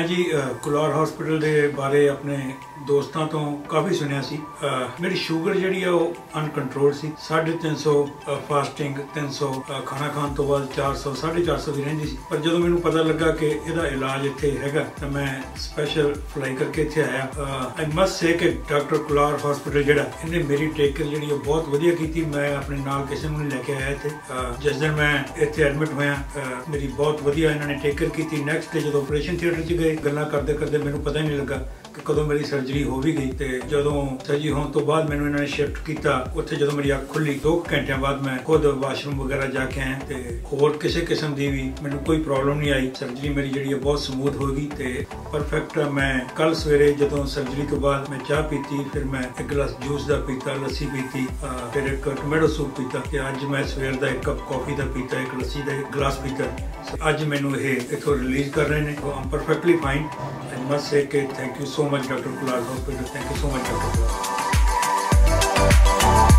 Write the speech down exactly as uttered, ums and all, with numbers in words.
मैं जी cooler hospital के बारे अपने दोस्तों तो काफ़ी सुनिया सी। मेरी शुगर जी अनकंट्रोल सी, साढ़े तीन सौ फास्टिंग, तीन सौ खाना खाने तो बाद चार सौ साढ़े चार सौ भी रही सी। पर जो मैंने पता लगा कि इसका इलाज इतने हैगा तो मैं स्पैशल फ्लाई करके इतने आया। आई मस्ट से कि डॉक्टर कुलार हॉस्पिटल जोड़ा इन्हें मेरी टेकर जी बहुत वधिया की। मैं अपने नाल किसी को नहीं लैके आया थे। जिस दिन मैं इतने एडमिट होया मेरी बहुत वधिया इन्होंने टेकर की। नैक्सट डे जो ऑपरेशन थिएटर च गए गल्लां करते करते मैनू पता ही नहीं लगा कि कदों मेरी सर्जरी हो भी गई। तो जदों सर्जरी होने तो बाद मैंने इन्होंने शिफ्ट किया उत्थे जदों मेरी अख खुली दो घंटे बाद मैं खुद वाशरूम वगैरह जाके आया तो होर किसी किस्म की भी मैंने कोई प्रॉब्लम नहीं आई। सर्जरी मेरी जी बहुत समूथ हो गई तो परफेक्ट। मैं कल सवेरे जदों सर्जरी तो बाद मैं चाह पीती, फिर मैं एक गिलास जूस का पीता, लस्सी पीती, फिर एक टोमेटो सूप पीता। अज मैं सवेर का एक कप कॉफी का पीता, एक लस्सी का एक गिलास पीता। अज मैनू ये इतों रिलीज कर रहे हैं। I am perfectly fine. I must say thank you so much doctor Kular hospital. Thank you so much doctor cooler.